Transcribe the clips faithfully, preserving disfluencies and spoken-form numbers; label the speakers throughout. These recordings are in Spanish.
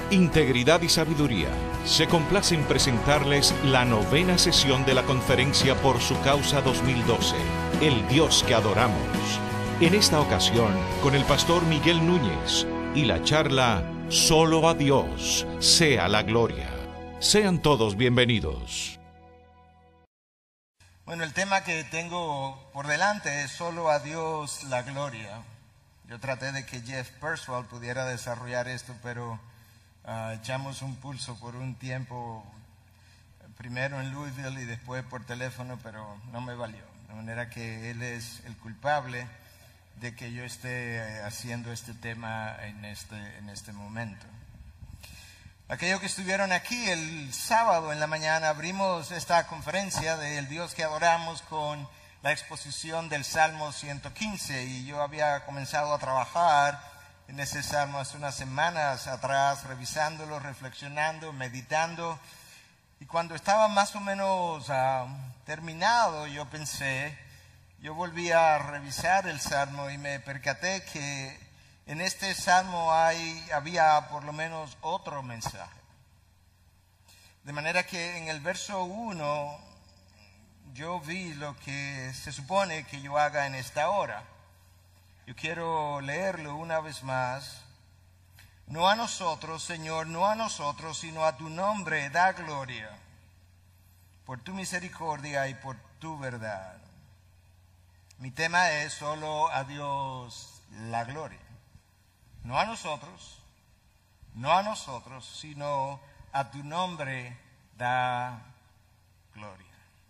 Speaker 1: Integridad y Sabiduría se complace en presentarles la novena sesión de la Conferencia por su Causa dos mil doce, El Dios que Adoramos. En esta ocasión, con el pastor Miguel Núñez y la charla Solo a Dios sea la gloria. Sean todos bienvenidos.
Speaker 2: Bueno, el tema que tengo por delante es Solo a Dios la gloria. Yo traté de que Jeff Perswell pudiera desarrollar esto, pero uh, echamos un pulso por un tiempo, primero en Louisville y después por teléfono, pero no me valió. De manera que él es el culpable de que yo esté haciendo este tema en este, en este momento. Aquellos que estuvieron aquí el sábado en la mañana abrimos esta conferencia de El Dios que Adoramos con la exposición del Salmo ciento quince, y yo había comenzado a trabajar en ese salmo hace unas semanas atrás, revisándolo, reflexionando, meditando, y cuando estaba más o menos uh, terminado, yo pensé, yo volví a revisar el salmo y me percaté que en este salmo hay, había por lo menos otro mensaje. De manera que en el verso uno yo vi lo que se supone que yo haga en esta hora. Yo quiero leerlo una vez más. No a nosotros, Señor, no a nosotros, sino a tu nombre da gloria, por tu misericordia y por tu verdad. Mi tema es solo a Dios la gloria. No a nosotros, no a nosotros, sino a tu nombre da gloria.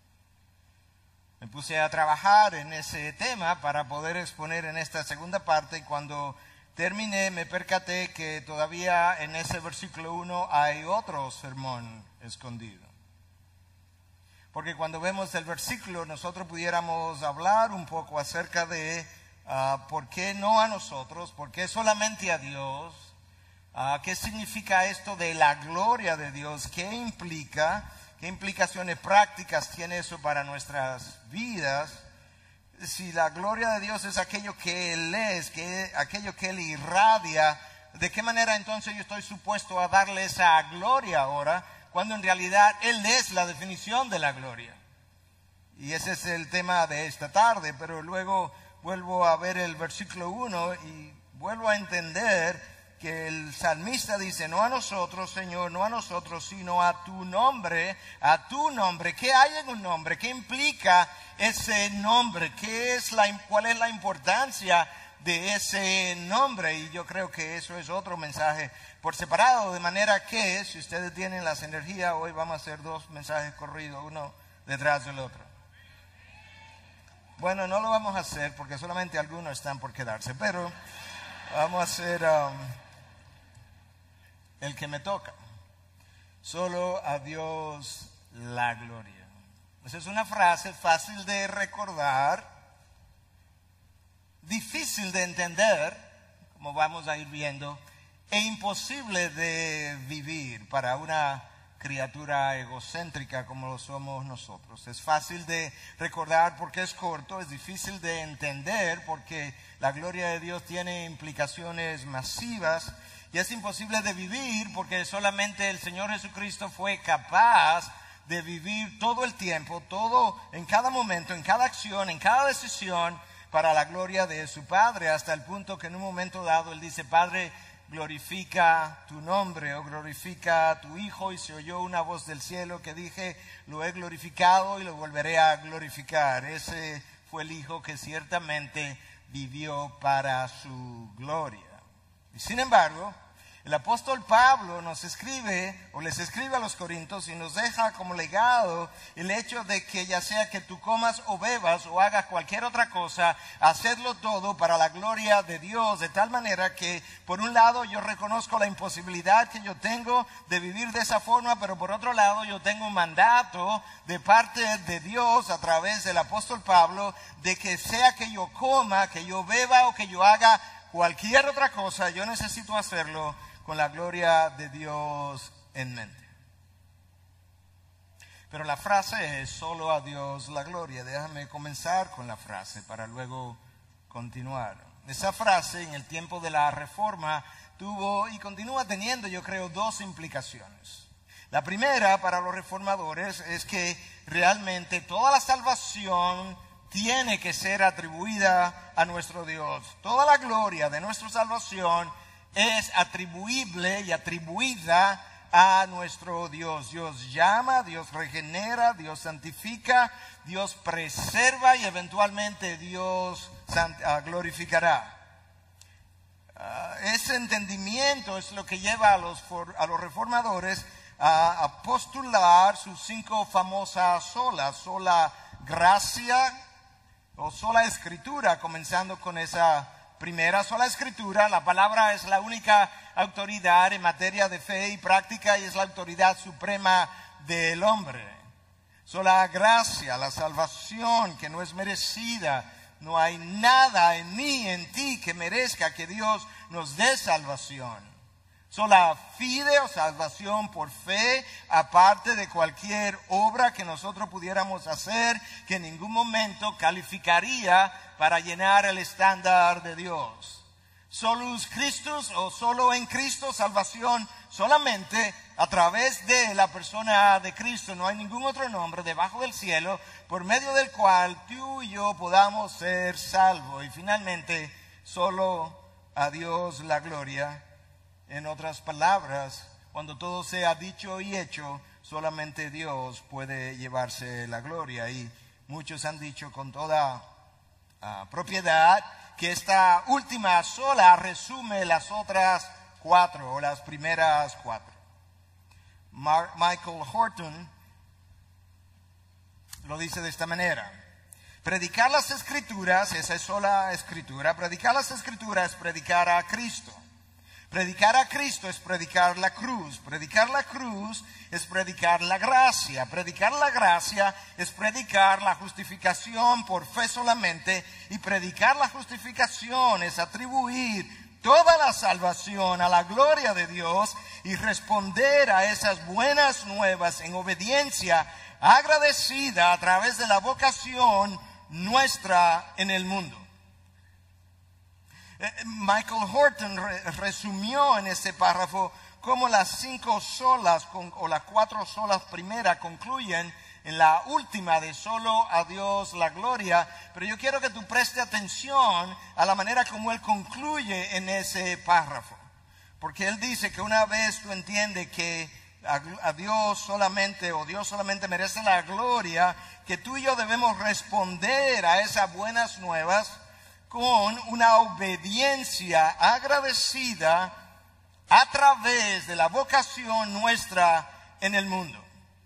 Speaker 2: Me puse a trabajar en ese tema para poder exponer en esta segunda parte, y cuando terminé me percaté que todavía en ese versículo uno hay otro sermón escondido. Porque cuando vemos el versículo nosotros pudiéramos hablar un poco acerca de Uh, ¿por qué no a nosotros? ¿Por qué solamente a Dios? Uh, ¿Qué significa esto de la gloria de Dios? ¿Qué implica? ¿Qué implicaciones prácticas tiene eso para nuestras vidas? Si la gloria de Dios es aquello que Él es, que aquello que Él irradia, ¿de qué manera entonces yo estoy supuesto a darle esa gloria ahora, cuando en realidad Él es la definición de la gloria? Y ese es el tema de esta tarde, pero luego vuelvo a ver el versículo uno y vuelvo a entender que el salmista dice, no a nosotros, Señor, no a nosotros, sino a tu nombre, a tu nombre. ¿Qué hay en un nombre? ¿Qué implica ese nombre? ¿Qué es la, cuál es la importancia de ese nombre? Y yo creo que eso es otro mensaje por separado, de manera que si ustedes tienen las energías, hoy vamos a hacer dos mensajes corridos, uno detrás del otro. Bueno, no lo vamos a hacer porque solamente algunos están por quedarse, pero vamos a hacer um, el que me toca. Solo a Dios la gloria. Esa es una frase fácil de recordar, difícil de entender, como vamos a ir viendo, e imposible de vivir para una criatura egocéntrica como lo somos nosotros. Es fácil de recordar porque es corto, es difícil de entender porque la gloria de Dios tiene implicaciones masivas, y es imposible de vivir porque solamente el Señor Jesucristo fue capaz de vivir todo el tiempo, todo, en cada momento, en cada acción, en cada decisión, para la gloria de su Padre, hasta el punto que en un momento dado Él dice, Padre, glorifica tu nombre, o glorifica a tu Hijo, y se oyó una voz del cielo que dije, lo he glorificado y lo volveré a glorificar. Ese fue el Hijo que ciertamente vivió para su gloria. Y sin embargo, el apóstol Pablo nos escribe, o les escribe a los Corintios, y nos deja como legado el hecho de que ya sea que tú comas o bebas o hagas cualquier otra cosa, hacedlo todo para la gloria de Dios, de tal manera que por un lado yo reconozco la imposibilidad que yo tengo de vivir de esa forma, pero por otro lado yo tengo un mandato de parte de Dios a través del apóstol Pablo de que sea que yo coma, que yo beba o que yo haga cualquier otra cosa, yo necesito hacerlo con la gloria de Dios en mente. Pero la frase es solo a Dios la gloria. Déjame comenzar con la frase para luego continuar. Esa frase en el tiempo de la Reforma tuvo y continúa teniendo, yo creo, dos implicaciones. La primera para los reformadores es que realmente toda la salvación tiene que ser atribuida a nuestro Dios. Toda la gloria de nuestra salvación es atribuible y atribuida a nuestro Dios. Dios llama, Dios regenera, Dios santifica, Dios preserva y eventualmente Dios glorificará. Uh, ese entendimiento es lo que lleva a los, for, a los reformadores a, a postular sus cinco famosas solas: sola gracia o sola escritura, comenzando con esa primera. Sola escritura, la palabra es la única autoridad en materia de fe y práctica y es la autoridad suprema del hombre. Sola gracia, la salvación que no es merecida. No hay nada en mí, en ti, que merezca que Dios nos dé salvación. Sola fide o salvación por fe, aparte de cualquier obra que nosotros pudiéramos hacer, que en ningún momento calificaría para llenar el estándar de Dios. Solus Christus, o solo en Cristo, salvación solamente a través de la persona de Cristo. No hay ningún otro nombre debajo del cielo por medio del cual tú y yo podamos ser salvos. Y finalmente, solo a Dios la gloria. En otras palabras, cuando todo sea dicho y hecho, solamente Dios puede llevarse la gloria. Y muchos han dicho con toda uh, propiedad que esta última sola resume las otras cuatro o las primeras cuatro. Mar- Michael Horton lo dice de esta manera: predicar las escrituras, esa es sola escritura, predicar las escrituras es predicar a Cristo. Predicar a Cristo es predicar la cruz. Predicar la cruz es predicar la gracia. Predicar la gracia es predicar la justificación por fe solamente. Y predicar la justificación es atribuir toda la salvación a la gloria de Dios y responder a esas buenas nuevas en obediencia agradecida a través de la vocación nuestra en el mundo. Michael Horton resumió en este párrafo cómo las cinco solas o las cuatro solas primeras concluyen en la última de solo a Dios la gloria. Pero yo quiero que tú prestes atención a la manera como él concluye en ese párrafo, porque él dice que una vez tú entiendes que a, a Dios solamente o Dios solamente merece la gloria, que tú y yo debemos responder a esas buenas nuevas con una obediencia agradecida a través de la vocación nuestra en el mundo.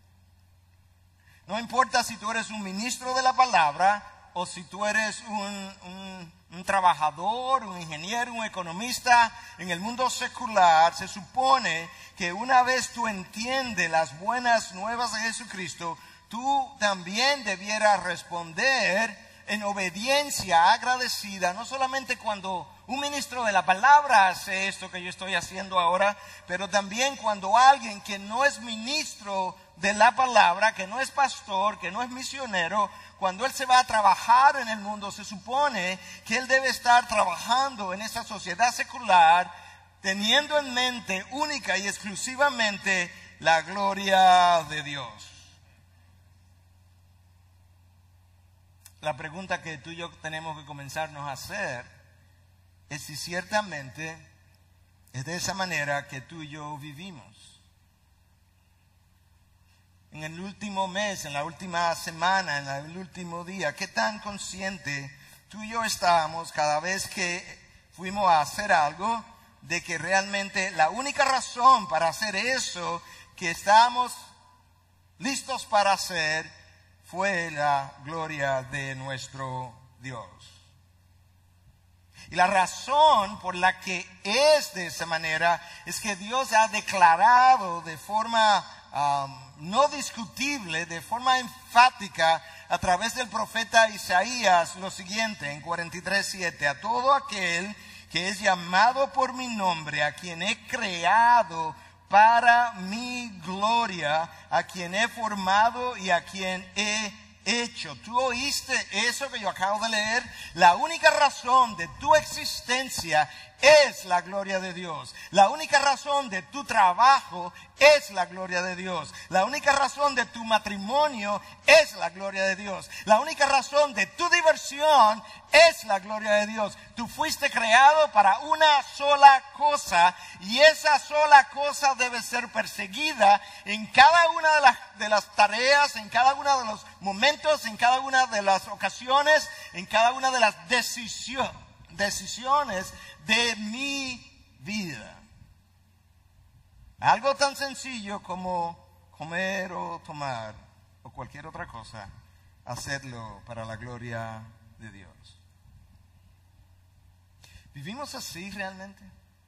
Speaker 2: No importa si tú eres un ministro de la palabra o si tú eres un, un, un trabajador, un ingeniero, un economista en el mundo secular, se supone que una vez tú entiendes las buenas nuevas de Jesucristo, tú también debieras responder en obediencia agradecida, no solamente cuando un ministro de la palabra hace esto que yo estoy haciendo ahora, pero también cuando alguien que no es ministro de la palabra, que no es pastor, que no es misionero, cuando él se va a trabajar en el mundo, se supone que él debe estar trabajando en esta sociedad secular, teniendo en mente única y exclusivamente la gloria de Dios. La pregunta que tú y yo tenemos que comenzarnos a hacer es si ciertamente es de esa manera que tú y yo vivimos. En el último mes, en la última semana, en el último día, ¿qué tan consciente tú y yo estábamos cada vez que fuimos a hacer algo de que realmente la única razón para hacer eso que estábamos listos para hacer fue la gloria de nuestro Dios? Y la razón por la que es de esa manera es que Dios ha declarado de forma um, no discutible, de forma enfática, a través del profeta Isaías, lo siguiente en cuarenta y tres, siete: a todo aquel que es llamado por mi nombre, a quien he creado para mi gloria, a quien he formado y a quien he hecho. ¿Tú oíste eso que yo acabo de leer? La única razón de tu existencia es la gloria de Dios. La única razón de tu trabajo es la gloria de Dios. La única razón de tu matrimonio es la gloria de Dios. La única razón de tu diversión es la gloria de Dios. Tú fuiste creado para una sola cosa y esa sola cosa debe ser perseguida en cada una de las, de las tareas, en cada uno de los momentos, en cada una de las ocasiones, en cada una de las decisiones. decisiones de mi vida. Algo tan sencillo como comer o tomar o cualquier otra cosa, hacerlo para la gloria de Dios. ¿Vivimos así realmente?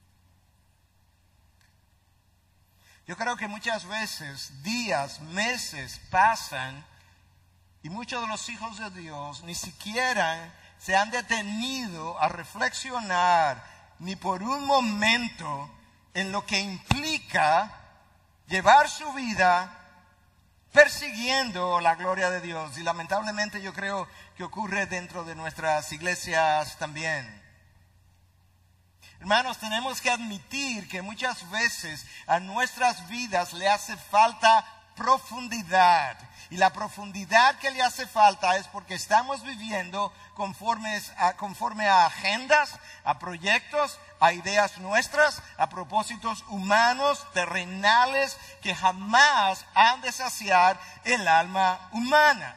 Speaker 2: Yo creo que muchas veces, días, meses pasan y muchos de los hijos de Dios ni siquiera se han detenido a reflexionar ni por un momento en lo que implica llevar su vida persiguiendo la gloria de Dios. Y lamentablemente yo creo que ocurre dentro de nuestras iglesias también. Hermanos, tenemos que admitir que muchas veces a nuestras vidas le hace falta profundidad. Y la profundidad que le hace falta es porque estamos viviendo conforme a, conforme a agendas, a proyectos, a ideas nuestras, a propósitos humanos, terrenales, que jamás han de saciar el alma humana.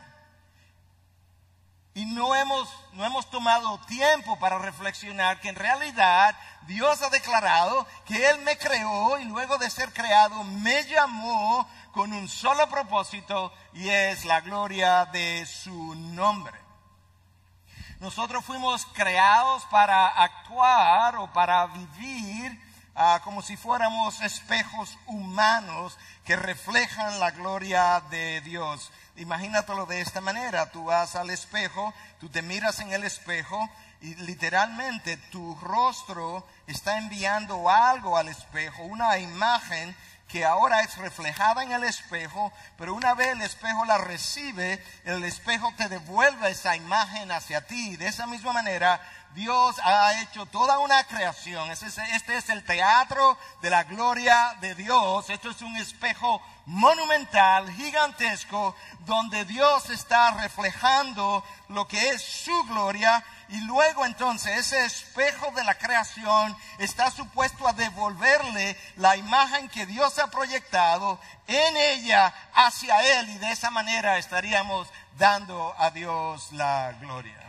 Speaker 2: Y no hemos, no hemos tomado tiempo para reflexionar que en realidad Dios ha declarado que Él me creó y luego de ser creado me llamó con un solo propósito y es la gloria de su nombre. Nosotros fuimos creados para actuar o para vivir uh, como si fuéramos espejos humanos que reflejan la gloria de Dios. Imagínatelo de esta manera, tú vas al espejo, tú te miras en el espejo y literalmente tu rostro está enviando algo al espejo, una imagen que ahora es reflejada en el espejo, pero una vez el espejo la recibe, el espejo te devuelve esa imagen hacia ti. De esa misma manera, Dios ha hecho toda una creación. Este es, este es el teatro de la gloria de Dios. Esto es un espejo monumental, gigantesco, donde Dios está reflejando lo que es su gloria. Y luego entonces ese espejo de la creación está supuesto a devolverle la imagen que Dios ha proyectado en ella hacia Él. Y de esa manera estaríamos dando a Dios la gloria.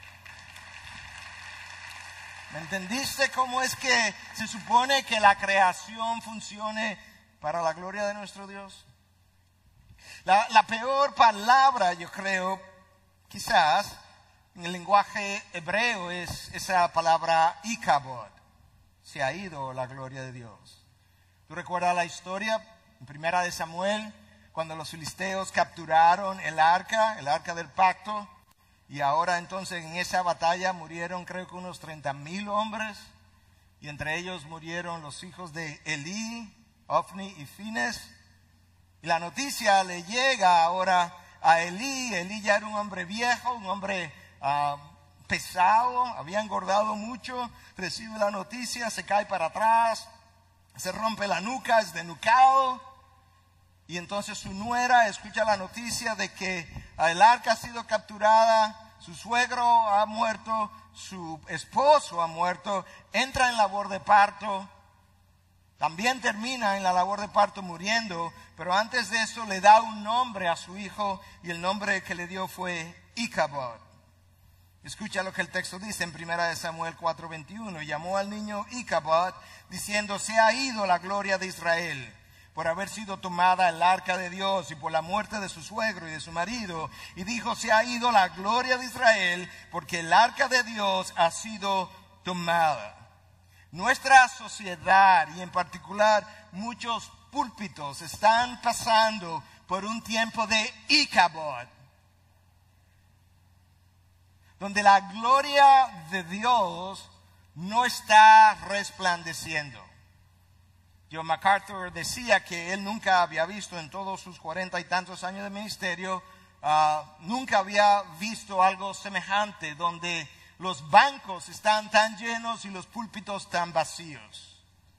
Speaker 2: ¿Me entendiste cómo es que se supone que la creación funcione para la gloria de nuestro Dios? La, la peor palabra, yo creo, quizás, en el lenguaje hebreo es esa palabra Ichabod. Se ha ido la gloria de Dios. ¿Tú recuerdas la historia en Primera de Samuel, cuando los filisteos capturaron el arca, el arca del pacto? Y ahora entonces en esa batalla murieron creo que unos treinta mil hombres. Y entre ellos murieron los hijos de Elí, Ofni y Fines. Y la noticia le llega ahora a Elí. Elí ya era un hombre viejo, un hombre uh, pesado, había engordado mucho. Recibe la noticia, se cae para atrás, se rompe la nuca, es desnucado. Y entonces su nuera escucha la noticia de que el arca ha sido capturada, su suegro ha muerto, su esposo ha muerto, entra en labor de parto, también termina en la labor de parto muriendo, pero antes de eso le da un nombre a su hijo y el nombre que le dio fue Ichabod. Escucha lo que el texto dice en Primera de Samuel cuatro veintiuno. Llamó al niño Ichabod diciendo: se ha ido la gloria de Israel por haber sido tomada el arca de Dios y por la muerte de su suegro y de su marido. Y dijo: se ha ido la gloria de Israel porque el arca de Dios ha sido tomada. Nuestra sociedad y en particular muchos púlpitos están pasando por un tiempo de Ichabod, donde la gloria de Dios no está resplandeciendo. John MacArthur decía que él nunca había visto en todos sus cuarenta y tantos años de ministerio, uh, nunca había visto algo semejante donde los bancos están tan llenos y los púlpitos tan vacíos.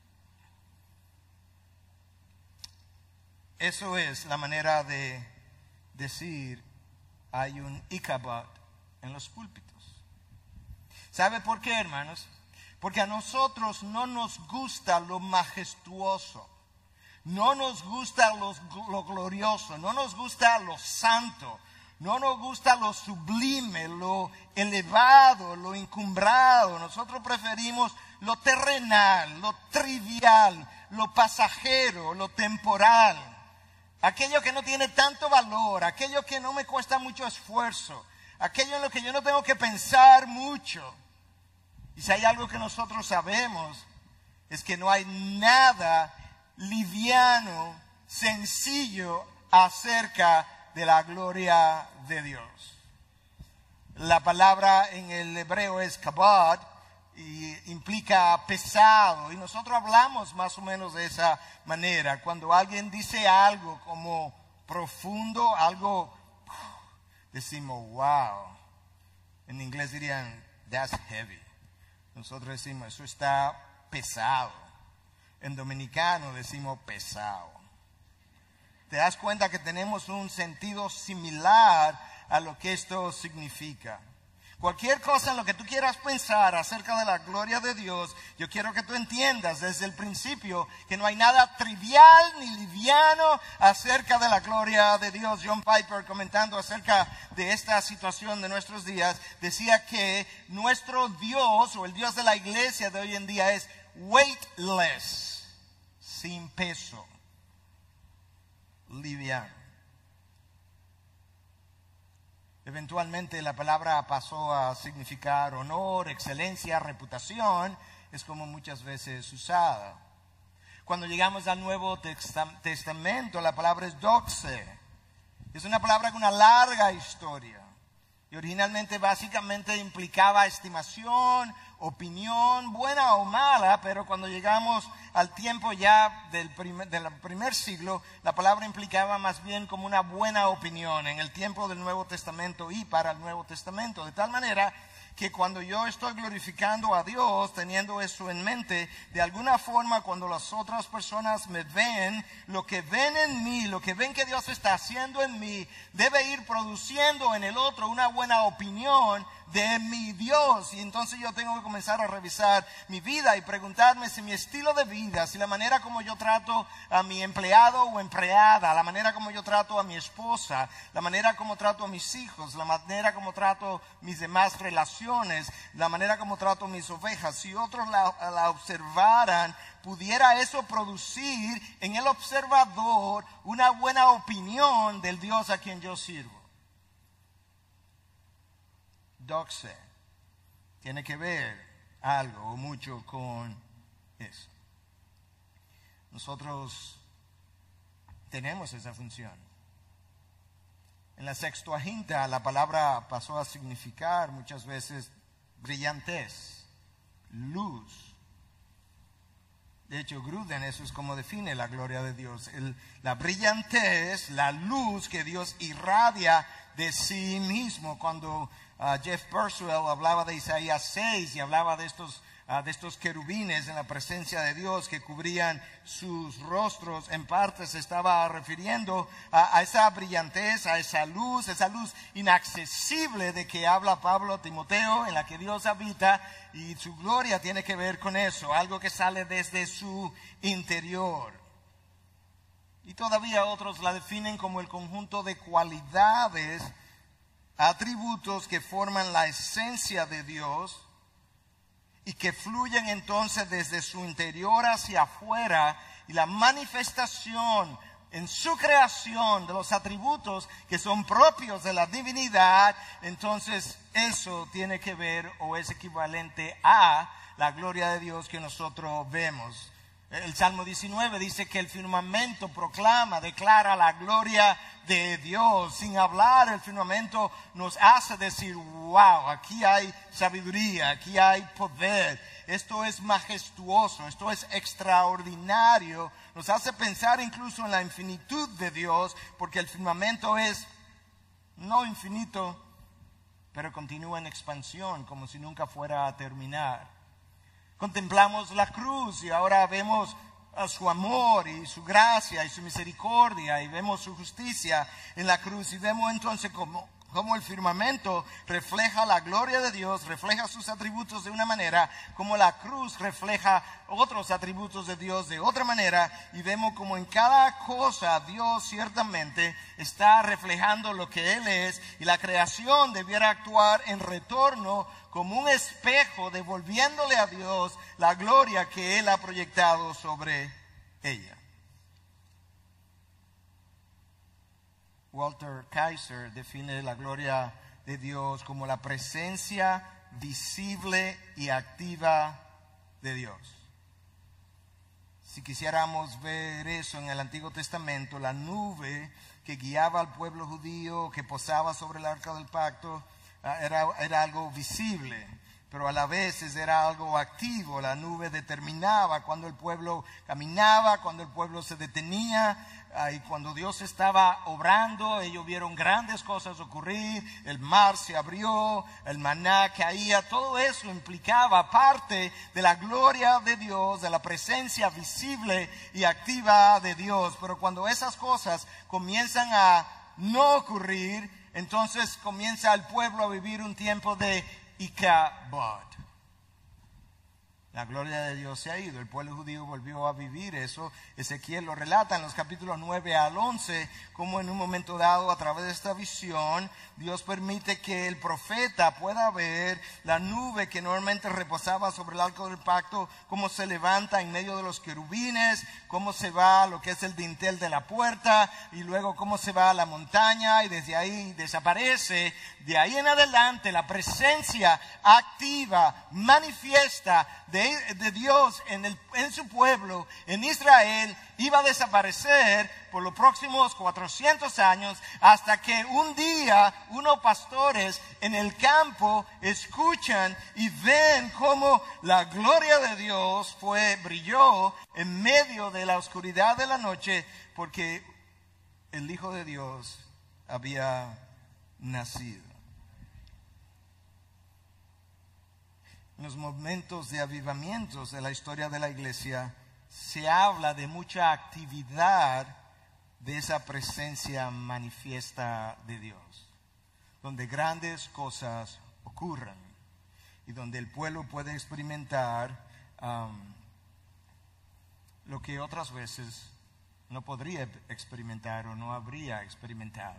Speaker 2: Eso es la manera de decir hay un Ichabod en los púlpitos. ¿Sabe por qué, hermanos? Porque a nosotros no nos gusta lo majestuoso, no nos gusta lo, lo glorioso, no nos gusta lo santo, no nos gusta lo sublime, lo elevado, lo encumbrado. Nosotros preferimos lo terrenal, lo trivial, lo pasajero, lo temporal. Aquello que no tiene tanto valor, aquello que no me cuesta mucho esfuerzo, aquello en lo que yo no tengo que pensar mucho. Y si hay algo que nosotros sabemos, es que no hay nada liviano, sencillo acerca de la gloria de Dios. La palabra en el hebreo es kabod y implica pesado, y nosotros hablamos más o menos de esa manera. Cuando alguien dice algo como profundo, algo, decimos wow. En inglés dirían that's heavy. Nosotros decimos eso está pesado. En dominicano decimos pesado. Te das cuenta que tenemos un sentido similar a lo que esto significa. Cualquier cosa en lo que tú quieras pensar acerca de la gloria de Dios, yo quiero que tú entiendas desde el principio que no hay nada trivial ni liviano acerca de la gloria de Dios. John Piper, comentando acerca de esta situación de nuestros días, decía que nuestro Dios o el Dios de la iglesia de hoy en día es weightless, sin peso, liviano. Eventualmente la palabra pasó a significar honor, excelencia, reputación, es como muchas veces usada. Cuando llegamos al Nuevo Testamento, la palabra es doxe. Es una palabra con una larga historia. Y originalmente básicamente implicaba estimación, opinión, buena o mala, pero cuando llegamos al tiempo ya del primer, del primer siglo, la palabra implicaba más bien como una buena opinión en el tiempo del Nuevo Testamento y para el Nuevo Testamento. De tal manera que cuando yo estoy glorificando a Dios, teniendo eso en mente, de alguna forma cuando las otras personas me ven, lo que ven en mí, lo que ven que Dios está haciendo en mí, debe ir produciendo en el otro una buena opinión de mi Dios. Y entonces yo tengo que comenzar a revisar mi vida y preguntarme si mi estilo de vida, si la manera como yo trato a mi empleado o empleada, la manera como yo trato a mi esposa, la manera como trato a mis hijos, la manera como trato mis demás relaciones, la manera como trato mis ovejas, si otros la, la observaran, pudiera eso producir en el observador una buena opinión del Dios a quien yo sirvo. Doxe tiene que ver algo o mucho con eso. Nosotros tenemos esa función. En la Sextuaginta la palabra pasó a significar muchas veces brillantez, luz. De hecho, Gruden, eso es como define la gloria de Dios. El, la brillantez, la luz que Dios irradia de sí mismo. Cuando uh, Jeff Purcell hablaba de Isaías seis y hablaba de estos, uh, de estos querubines en la presencia de Dios que cubrían sus rostros, en parte se estaba refiriendo a, a esa brillantez, a esa luz, esa luz inaccesible de que habla Pablo a Timoteo, en la que Dios habita, y su gloria tiene que ver con eso, algo que sale desde su interior. Y todavía otros la definen como el conjunto de cualidades, atributos que forman la esencia de Dios y que fluyen entonces desde su interior hacia afuera, y la manifestación en su creación de los atributos que son propios de la divinidad. Entonces eso tiene que ver o es equivalente a la gloria de Dios que nosotros vemos. El Salmo diecinueve dice que el firmamento proclama, declara la gloria de Dios. Sin hablar, el firmamento nos hace decir, wow, aquí hay sabiduría, aquí hay poder. Esto es majestuoso, esto es extraordinario. Nos hace pensar incluso en la infinitud de Dios, porque el firmamento es no infinito, pero continúa en expansión como si nunca fuera a terminar. Contemplamos la cruz y ahora vemos a su amor y su gracia y su misericordia y vemos su justicia en la cruz y vemos entonces cómo, cómo el firmamento refleja la gloria de Dios, refleja sus atributos de una manera, como la cruz refleja otros atributos de Dios de otra manera, y vemos como en cada cosa Dios ciertamente está reflejando lo que Él es, y la creación debiera actuar en retorno como un espejo, devolviéndole a Dios la gloria que Él ha proyectado sobre ella. Walter Kaiser define la gloria de Dios como la presencia visible y activa de Dios. Si quisiéramos ver eso en el Antiguo Testamento, la nube que guiaba al pueblo judío, que posaba sobre el arca del pacto, era, era algo visible, pero a la vez era algo activo. La nube determinaba cuando el pueblo caminaba, cuando el pueblo se detenía, y cuando Dios estaba obrando. Ellos vieron grandes cosas ocurrir, el mar se abrió, el maná caía. Todo eso implicaba parte de la gloria de Dios, de la presencia visible y activa de Dios. Pero cuando esas cosas comienzan a no ocurrir, entonces comienza el pueblo a vivir un tiempo de Icabod. La gloria de Dios se ha ido. El pueblo judío volvió a vivir eso. Ezequiel lo relata en los capítulos nueve al once, como en un momento dado, a través de esta visión, Dios permite que el profeta pueda ver la nube que normalmente reposaba sobre el arca del pacto, cómo se levanta en medio de los querubines, cómo se va a lo que es el dintel de la puerta, y luego cómo se va a la montaña, y desde ahí desaparece. De ahí en adelante, la presencia activa, manifiesta de, de Dios en, el, en su pueblo, en Israel, iba a desaparecer por los próximos cuatrocientos años, hasta que un día unos pastores en el campo escuchan y ven cómo la gloria de Dios fue, brilló en medio de la oscuridad de la noche, porque el Hijo de Dios había nacido. En los momentos de avivamientos de la historia de la iglesia, se habla de mucha actividad de esa presencia manifiesta de Dios, donde grandes cosas ocurren y donde el pueblo puede experimentar um, lo que otras veces no podría experimentar o no habría experimentado.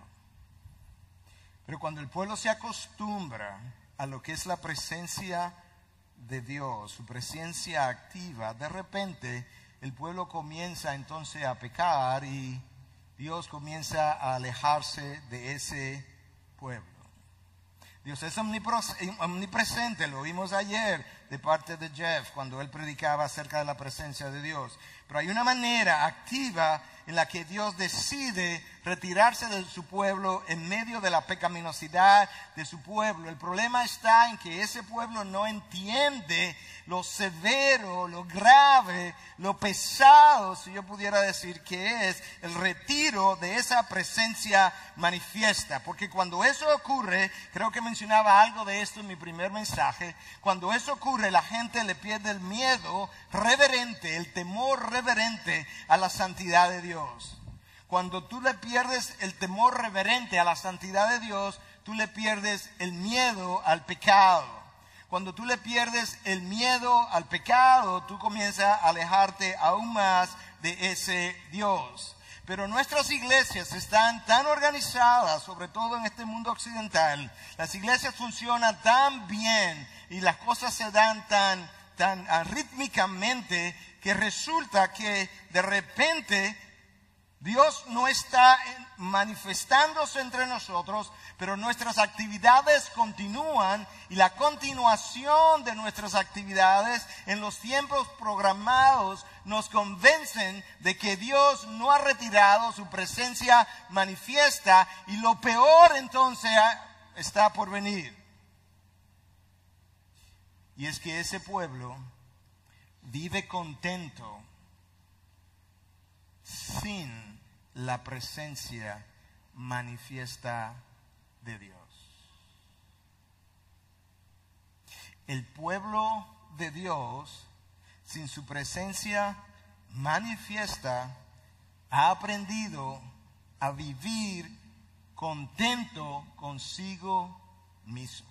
Speaker 2: Pero cuando el pueblo se acostumbra a lo que es la presencia de Dios, su presencia activa, de repente el pueblo comienza entonces a pecar y Dios comienza a alejarse de ese pueblo. Dios es omnipresente, lo vimos ayer de parte de Jeff cuando él predicaba acerca de la presencia de Dios. Pero hay una manera activa en la que Dios decide retirarse de su pueblo en medio de la pecaminosidad de su pueblo. El problema está en que ese pueblo no entiende lo severo, lo grave, lo pesado, si yo pudiera decir, que es el retiro de esa presencia manifiesta. Porque cuando eso ocurre, creo que mencionaba algo de esto en mi primer mensaje, cuando eso ocurre, la gente le pierde el miedo reverente, el temor reverente a la santidad de Dios. Cuando tú le pierdes el temor reverente a la santidad de Dios, tú le pierdes el miedo al pecado. Cuando tú le pierdes el miedo al pecado, tú comienzas a alejarte aún más de ese Dios. Pero nuestras iglesias están tan organizadas, sobre todo en este mundo occidental. Las iglesias funcionan tan bien y las cosas se dan tan, tan rítmicamente, que resulta que de repente Dios no está manifestándose entre nosotros, pero nuestras actividades continúan, y la continuación de nuestras actividades en los tiempos programados nos convencen de que Dios no ha retirado su presencia manifiesta, y lo peor entonces está por venir. Y es que ese pueblo vive contento sin la presencia manifiesta de Dios. el pueblo de Dios, sin su presencia manifiesta, ha aprendido a vivir contento consigo mismo.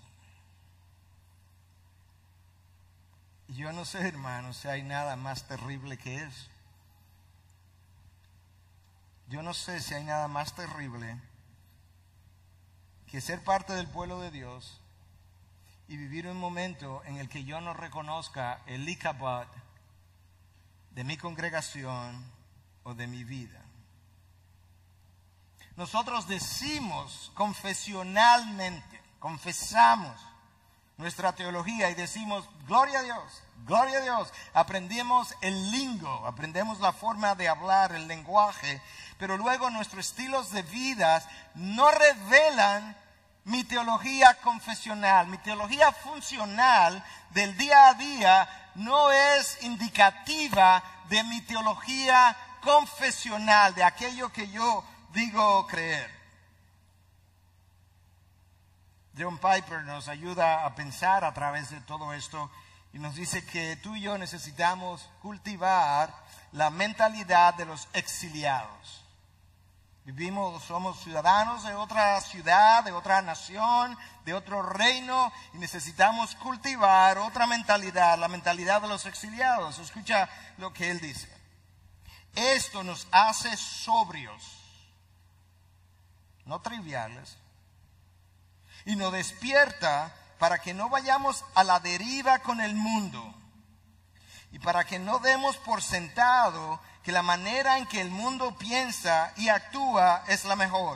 Speaker 2: Y yo no sé, hermanos, si hay nada más terrible que eso. Yo no sé si hay nada más terrible que ser parte del pueblo de Dios y vivir un momento en el que yo no reconozca el Ichabod de mi congregación o de mi vida. Nosotros decimos confesionalmente, confesamos nuestra teología y decimos, gloria a Dios, gloria a Dios. Aprendemos el lingo, aprendemos la forma de hablar, el lenguaje, pero luego nuestros estilos de vida no revelan mi teología confesional. Mi teología funcional del día a día no es indicativa de mi teología confesional, de aquello que yo digo creer. John Piper nos ayuda a pensar a través de todo esto y nos dice que tú y yo necesitamos cultivar la mentalidad de los exiliados. Vivimos, somos ciudadanos de otra ciudad, de otra nación, de otro reino y necesitamos cultivar otra mentalidad, la mentalidad de los exiliados. Escucha lo que él dice. Esto nos hace sobrios, no triviales, y nos despierta para que no vayamos a la deriva con el mundo y para que no demos por sentado que la manera en que el mundo piensa y actúa es la mejor.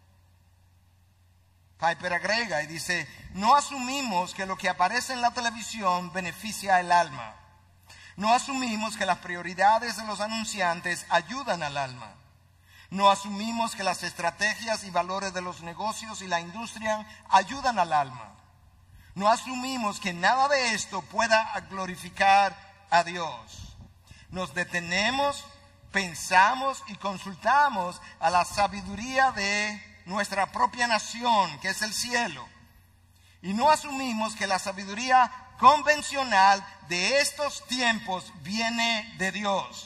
Speaker 2: Piper agrega y dice, no asumimos que lo que aparece en la televisión beneficia el alma. No asumimos que las prioridades de los anunciantes ayudan al alma. No asumimos que las estrategias y valores de los negocios y la industria ayudan al alma. No asumimos que nada de esto pueda glorificar a Dios. Nos detenemos, pensamos y consultamos a la sabiduría de nuestra propia nación, que es el cielo. Y no asumimos que la sabiduría convencional de estos tiempos viene de Dios.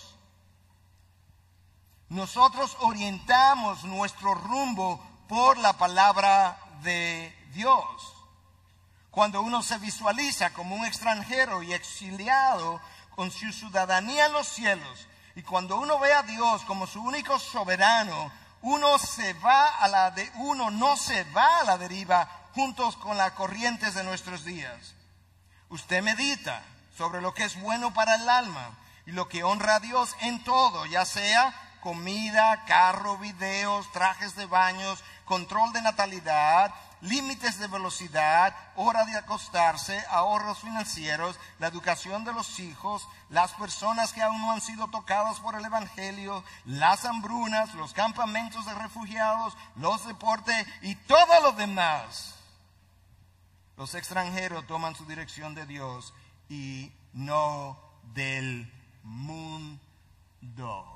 Speaker 2: Nosotros orientamos nuestro rumbo por la palabra de Dios. Cuando uno se visualiza como un extranjero y exiliado con su ciudadanía en los cielos, y cuando uno ve a Dios como su único soberano, uno se va a la de, uno no se va a la deriva juntos con las corrientes de nuestros días. Usted medita sobre lo que es bueno para el alma y lo que honra a Dios en todo, ya sea comida, carro, videos, trajes de baños, control de natalidad, límites de velocidad, hora de acostarse, ahorros financieros, la educación de los hijos, las personas que aún no han sido tocadas por el Evangelio, las hambrunas, los campamentos de refugiados, los deportes y todo lo demás. Los extranjeros toman su dirección de Dios y no del mundo.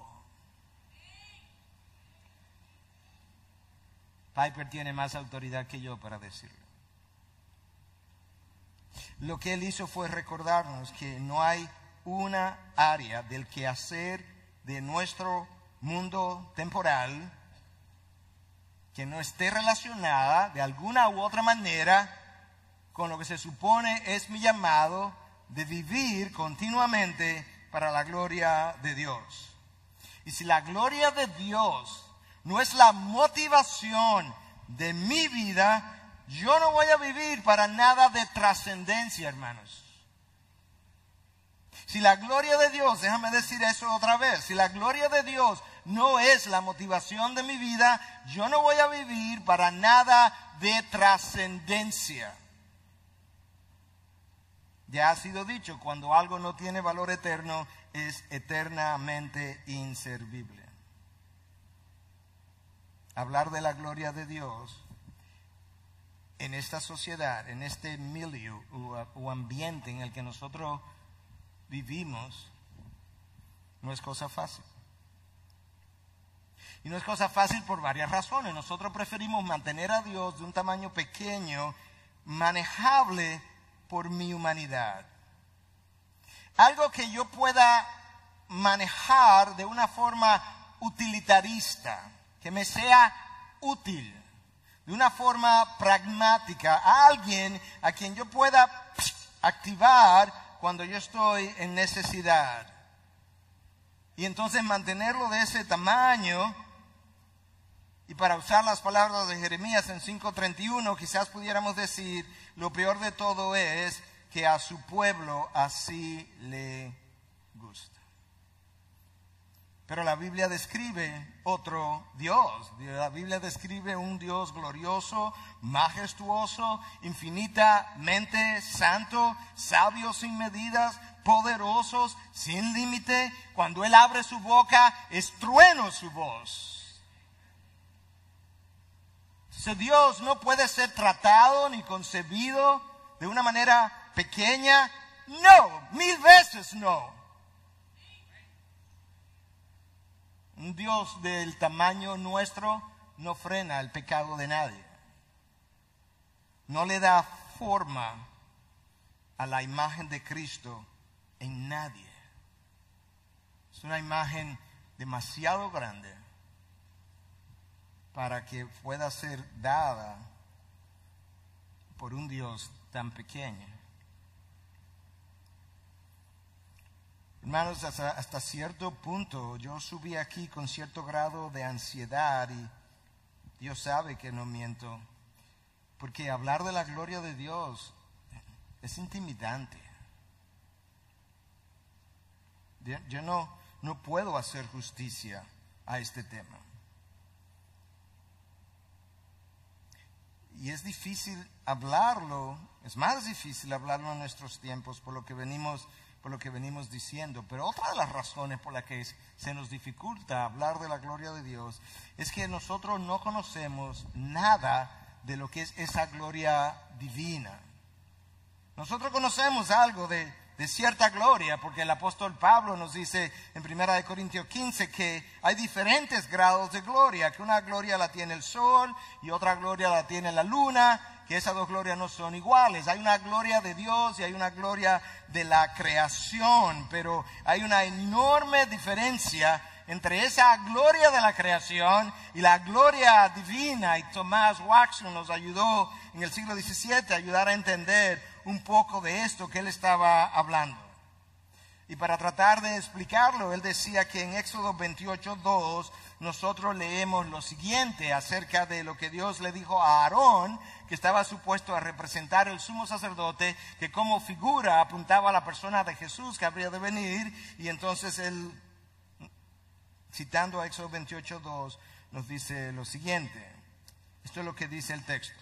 Speaker 2: Piper tiene más autoridad que yo para decirlo. Lo que él hizo fue recordarnos que no hay una área del quehacer de nuestro mundo temporal que no esté relacionada de alguna u otra manera con lo que se supone es mi llamado de vivir continuamente para la gloria de Dios. Y si la gloria de Dios no es la motivación de mi vida, yo no voy a vivir para nada de trascendencia, hermanos. Si la gloria de Dios, déjame decir eso otra vez, si la gloria de Dios no es la motivación de mi vida, yo no voy a vivir para nada de trascendencia. Ya ha sido dicho, cuando algo no tiene valor eterno, es eternamente inservible. Hablar de la gloria de Dios en esta sociedad, en este milieu o, o ambiente en el que nosotros vivimos, no es cosa fácil. Y no es cosa fácil por varias razones. Nosotros preferimos mantener a Dios de un tamaño pequeño, manejable por mi humanidad. Algo que yo pueda manejar de una forma utilitarista, que me sea útil, de una forma pragmática, a alguien a quien yo pueda activar cuando yo estoy en necesidad. Y entonces mantenerlo de ese tamaño. Y para usar las palabras de Jeremías en cinco treinta y uno, quizás pudiéramos decir, lo peor de todo es que a su pueblo así le gusta. Pero la Biblia describe otro Dios. La Biblia describe un Dios glorioso, majestuoso, infinitamente santo, sabio sin medidas, poderosos, sin límite. Cuando Él abre su boca, es trueno su voz. Ese Dios no puede ser tratado ni concebido de una manera pequeña. No, mil veces no. Un Dios del tamaño nuestro no frena el pecado de nadie. No le da forma a la imagen de Cristo en nadie. Es una imagen demasiado grande para que pueda ser dada por un Dios tan pequeño. Hermanos, hasta, hasta cierto punto yo subí aquí con cierto grado de ansiedad y Dios sabe que no miento, porque hablar de la gloria de Dios es intimidante. Yo, yo no, no puedo hacer justicia a este tema. Y es difícil hablarlo, es más difícil hablarlo en nuestros tiempos por lo que venimos, por lo que venimos diciendo. Pero otra de las razones por las que se nos dificulta hablar de la gloria de Dios es que nosotros no conocemos nada de lo que es esa gloria divina. Nosotros conocemos algo de, de cierta gloria, porque el apóstol Pablo nos dice en primera de Corintios quince que hay diferentes grados de gloria, que una gloria la tiene el sol y otra gloria la tiene la luna, que esas dos glorias no son iguales. Hay una gloria de Dios y hay una gloria de la creación, pero hay una enorme diferencia entre esa gloria de la creación y la gloria divina. Y Thomas Watson nos ayudó en el siglo diecisiete a ayudar a entender un poco de esto que él estaba hablando. Y para tratar de explicarlo, él decía que en Éxodo veintiocho dos nosotros leemos lo siguiente acerca de lo que Dios le dijo a Aarón, que estaba supuesto a representar el sumo sacerdote, que como figura apuntaba a la persona de Jesús que habría de venir. Y entonces él, citando a Éxodo veintiocho dos, nos dice lo siguiente. Esto es lo que dice el texto.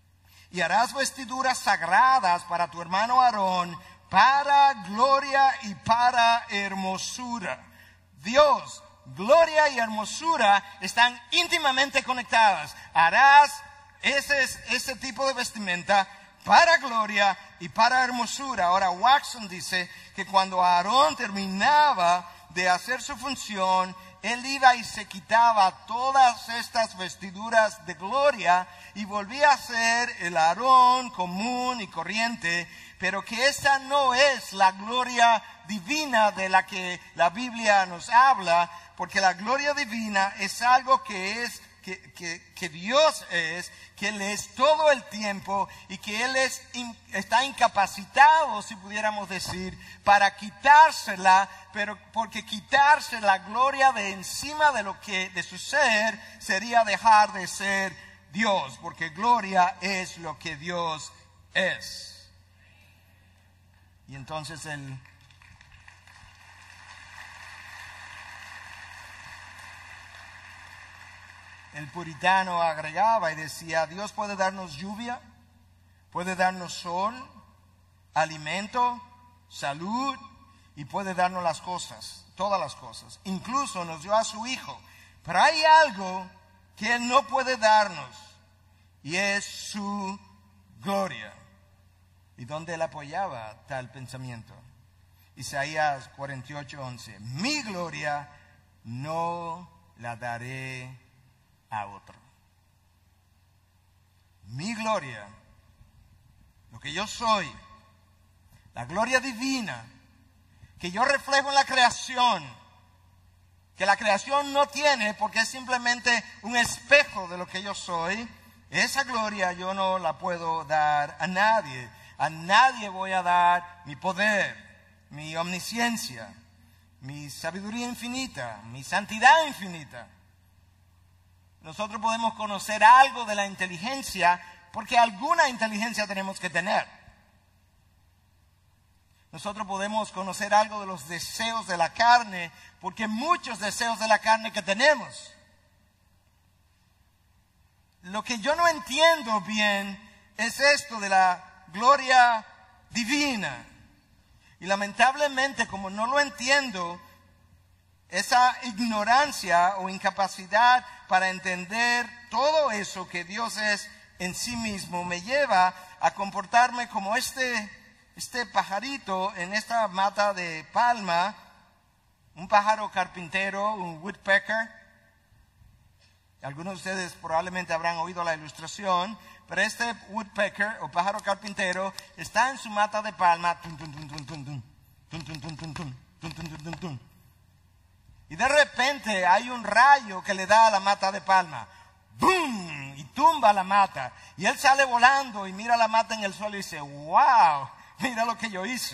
Speaker 2: Y harás vestiduras sagradas para tu hermano Aarón, para gloria y para hermosura. Dios, gloria y hermosura están íntimamente conectadas. Harás ese, ese tipo de vestimenta para gloria y para hermosura. Ahora Watson dice que cuando Aarón terminaba de hacer su función, él iba y se quitaba todas estas vestiduras de gloria y volvía a ser el Aarón común y corriente, pero que esa no es la gloria divina de la que la Biblia nos habla, porque la gloria divina es algo que es que, que, que Dios es, que Él es todo el tiempo y que Él es, in, está incapacitado, si pudiéramos decir, para quitársela, pero porque quitarse la gloria de encima de lo que de su ser sería dejar de ser Dios, porque gloria es lo que Dios es. Y entonces el El puritano agregaba y decía, Dios puede darnos lluvia, puede darnos sol, alimento, salud y puede darnos las cosas, todas las cosas. Incluso nos dio a su Hijo. Pero hay algo que Él no puede darnos y es su gloria. ¿Y dónde Él apoyaba tal pensamiento? Isaías cuarenta y ocho, once. Mi gloria no la daré a otro. Mi gloria, lo que yo soy, la gloria divina que yo reflejo en la creación, que la creación no tiene porque es simplemente un espejo de lo que yo soy, esa gloria yo no la puedo dar a nadie. A nadie voy a dar mi poder, mi omnisciencia, mi sabiduría infinita, mi santidad infinita. Nosotros podemos conocer algo de la inteligencia porque alguna inteligencia tenemos que tener. Nosotros podemos conocer algo de los deseos de la carne porque muchos deseos de la carne que tenemos. Lo que yo no entiendo bien es esto de la gloria divina. Y lamentablemente, como no lo entiendo, esa ignorancia o incapacidad para entender todo eso que Dios es en sí mismo me lleva a comportarme como este, este pajarito en esta mata de palma, un pájaro carpintero, un woodpecker. Algunos de ustedes probablemente habrán oído la ilustración, pero este woodpecker o pájaro carpintero está en su mata de palma, tum, tum, tum, tum, tum, tum, tum, tum, tum, tum, tum, tum, tum, tum, tum. Y de repente hay un rayo que le da a la mata de palma, ¡boom! Y tumba la mata. Y él sale volando y mira la mata en el suelo y dice, ¡wow! Mira lo que yo hice.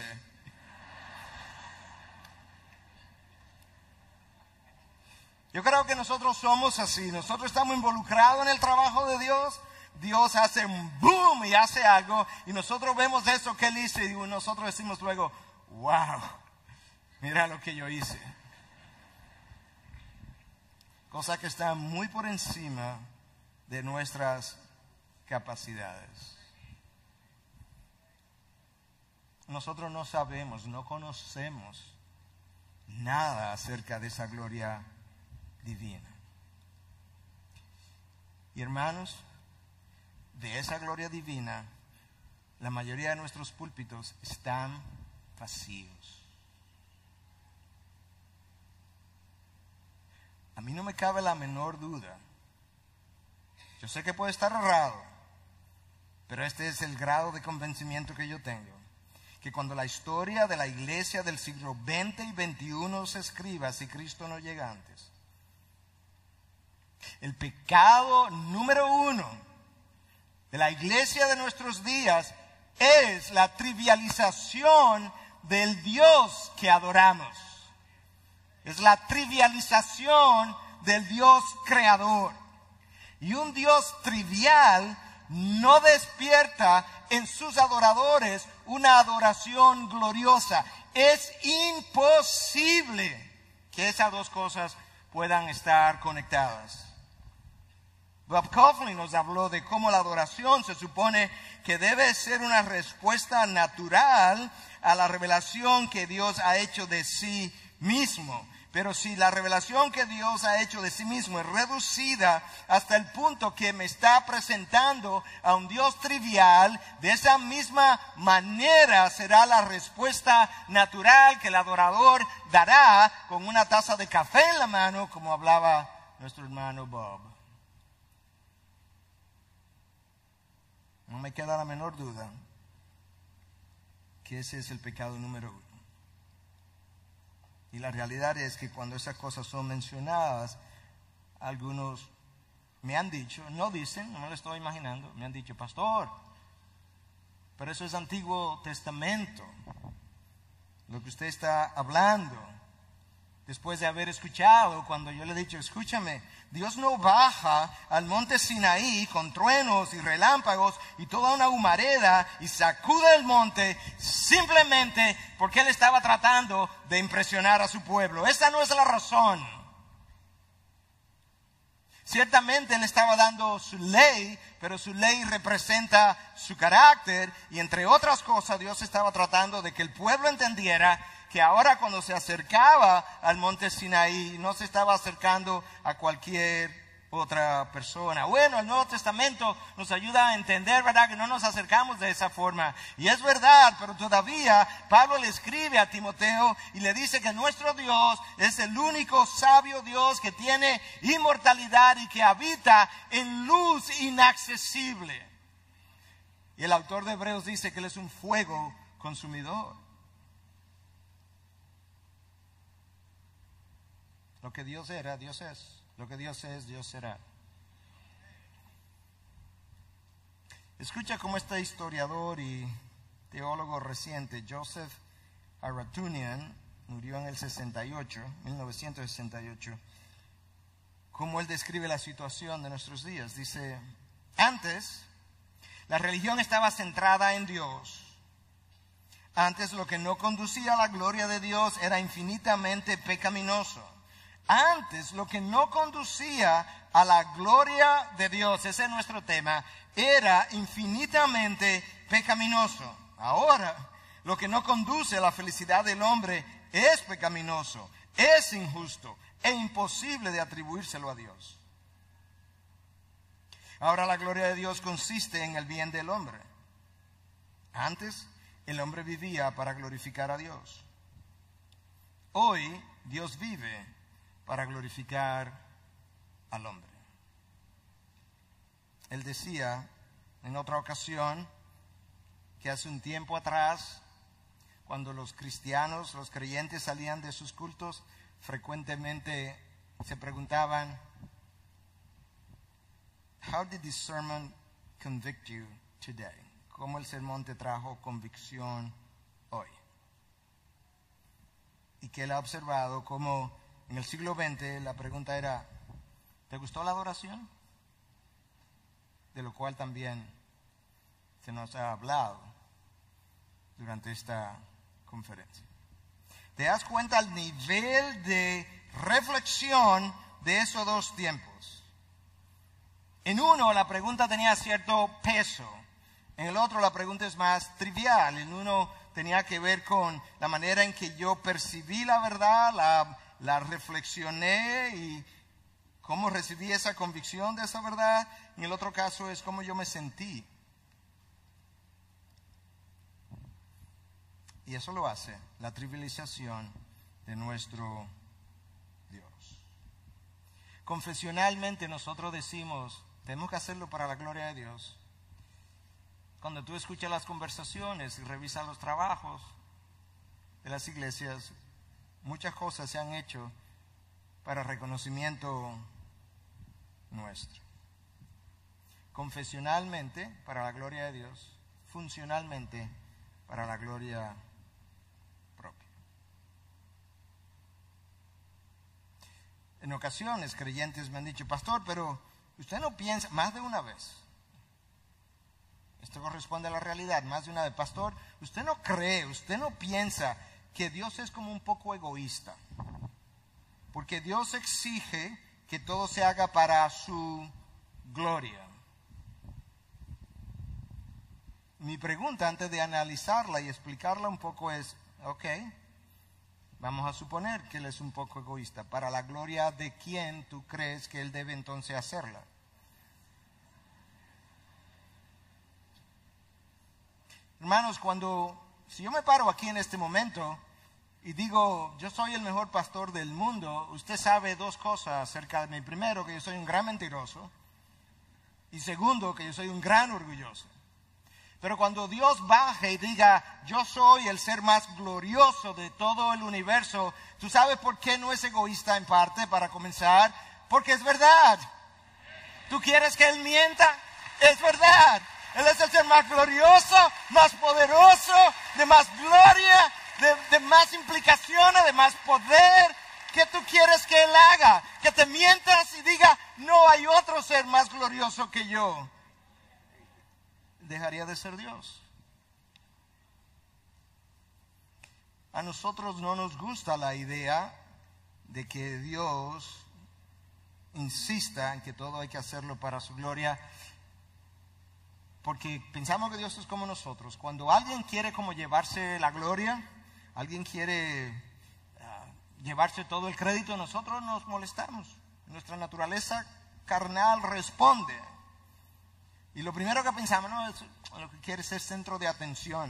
Speaker 2: Yo creo que nosotros somos así. Nosotros estamos involucrados en el trabajo de Dios. Dios hace un boom y hace algo. Y nosotros vemos eso que Él hizo. Y nosotros decimos luego, wow, mira lo que yo hice. Cosa que está muy por encima de nuestras capacidades. Nosotros no sabemos, no conocemos nada acerca de esa gloria divina. Y hermanos, de esa gloria divina, la mayoría de nuestros púlpitos están vacíos. A mí no me cabe la menor duda. Yo sé que puede estar errado, pero este es el grado de convencimiento que yo tengo. Que cuando la historia de la iglesia del siglo veinte y veintiuno se escriba, si Cristo no llega antes, el pecado número uno de la iglesia de nuestros días es la trivialización del Dios que adoramos. Es la trivialización del Dios creador. Y un Dios trivial no despierta en sus adoradores una adoración gloriosa. Es imposible que esas dos cosas puedan estar conectadas. Bob Kauflin nos habló de cómo la adoración se supone que debe ser una respuesta natural a la revelación que Dios ha hecho de sí mismo. Pero si la revelación que Dios ha hecho de sí mismo es reducida hasta el punto que me está presentando a un Dios trivial, de esa misma manera será la respuesta natural que el adorador dará con una taza de café en la mano, como hablaba nuestro hermano Bob. No me queda la menor duda que ese es el pecado número uno. Y la realidad es que cuando esas cosas son mencionadas, algunos me han dicho, no dicen, no me lo estoy imaginando, me han dicho, pastor, pero eso es Antiguo Testamento, lo que usted está hablando. Después de haber escuchado, cuando yo le he dicho, escúchame, Dios no baja al monte Sinaí con truenos y relámpagos y toda una humareda y sacude el monte simplemente porque Él estaba tratando de impresionar a su pueblo. Esa no es la razón. Ciertamente Él estaba dando su ley, pero su ley representa su carácter y entre otras cosas Dios estaba tratando de que el pueblo entendiera que ahora cuando se acercaba al monte Sinaí no se estaba acercando a cualquier otra persona. Bueno, el Nuevo Testamento nos ayuda a entender, ¿verdad?, que no nos acercamos de esa forma. Y es verdad, pero todavía Pablo le escribe a Timoteo y le dice que nuestro Dios es el único sabio Dios que tiene inmortalidad y que habita en luz inaccesible. Y el autor de Hebreos dice que Él es un fuego consumidor. Lo que Dios era, Dios es. Lo que Dios es, Dios será. Escucha cómo este historiador y teólogo reciente, Joseph Aratunian, murió en el sesenta y ocho, mil novecientos sesenta y ocho, cómo él describe la situación de nuestros días. Dice, antes, la religión estaba centrada en Dios. Antes, lo que no conducía a la gloria de Dios era infinitamente pecaminoso. Antes, lo que no conducía a la gloria de Dios, ese es nuestro tema, era infinitamente pecaminoso. Ahora, lo que no conduce a la felicidad del hombre es pecaminoso, es injusto e imposible de atribuírselo a Dios. Ahora, la gloria de Dios consiste en el bien del hombre. Antes, el hombre vivía para glorificar a Dios. Hoy, Dios vive para glorificar al hombre. Él decía en otra ocasión que hace un tiempo atrás, cuando los cristianos, los creyentes salían de sus cultos, frecuentemente se preguntaban, "How did this sermon convict you today?" ¿Cómo el sermón te trajo convicción hoy? Y que él ha observado cómo en el siglo veinte la pregunta era, ¿te gustó la adoración? De lo cual también se nos ha hablado durante esta conferencia. ¿Te das cuenta el nivel de reflexión de esos dos tiempos? En uno la pregunta tenía cierto peso, en el otro la pregunta es más trivial. En uno tenía que ver con la manera en que yo percibí la verdad, la, la reflexioné y cómo recibí esa convicción de esa verdad. En el otro caso es cómo yo me sentí. Y eso lo hace la trivialización de nuestro Dios. Confesionalmente nosotros decimos, tenemos que hacerlo para la gloria de Dios. Cuando tú escuchas las conversaciones y revisas los trabajos de las iglesias, muchas cosas se han hecho para reconocimiento nuestro. Confesionalmente para la gloria de Dios, funcionalmente para la gloria propia. En ocasiones creyentes me han dicho, pastor, pero usted no piensa, más de una vez, esto corresponde a la realidad, más de una vez, pastor, usted no cree, usted no piensa que Dios es como un poco egoísta, porque Dios exige que todo se haga para su gloria. Mi pregunta antes de analizarla y explicarla un poco es, ok, vamos a suponer que Él es un poco egoísta. ¿Para la gloria de quién tú crees que Él debe entonces hacerla? Hermanos, cuando, si yo me paro aquí en este momento y digo, yo soy el mejor pastor del mundo, usted sabe dos cosas acerca de mí. Primero, que yo soy un gran mentiroso. Y segundo, que yo soy un gran orgulloso. Pero cuando Dios baje y diga, yo soy el ser más glorioso de todo el universo, ¿tú sabes por qué no es egoísta en parte, para comenzar? Porque es verdad. ¿Tú quieres que Él mienta? Es verdad. Él es el ser más glorioso, más poderoso, de más gloria, de, de más implicaciones, de más poder. ¿Qué tú quieres que Él haga? Que te mientas y diga, no hay otro ser más glorioso que yo. Dejaría de ser Dios. A nosotros no nos gusta la idea de que Dios insista en que todo hay que hacerlo para su gloria, porque pensamos que Dios es como nosotros. Cuando alguien quiere como llevarse la gloria, alguien quiere uh, llevarse todo el crédito, nosotros nos molestamos. Nuestra naturaleza carnal responde. Y lo primero que pensamos, no, es lo que quiere ser centro de atención.